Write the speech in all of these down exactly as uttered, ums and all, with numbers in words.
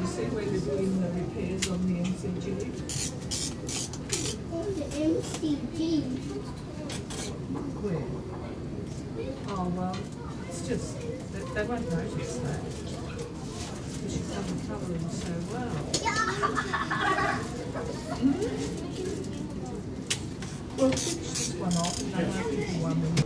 see where they're doing the repairs on the M C G? On the M C G? Where? Oh, well, it's just, they, they won't notice that. Because you've done the colouring so well. Hmm? Well, finish this one off and then I'll give you one minute.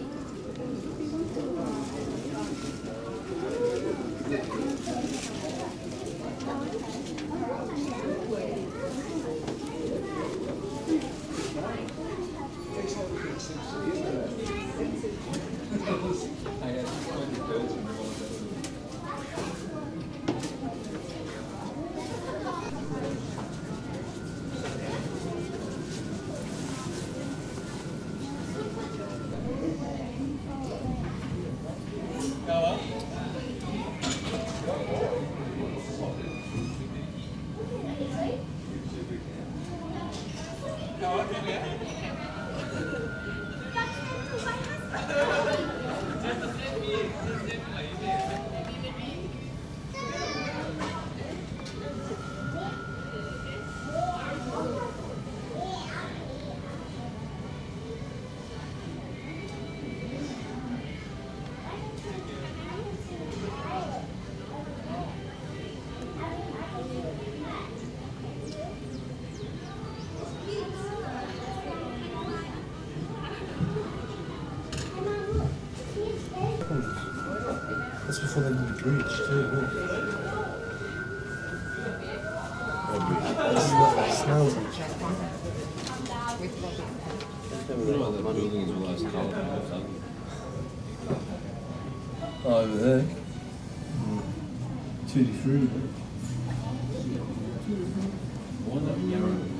That's before they did the bridge too, isn't it? It's snail bridge. The building is all those colours. Oh, over there. Mm. Tutti frutti. Why not Yarra?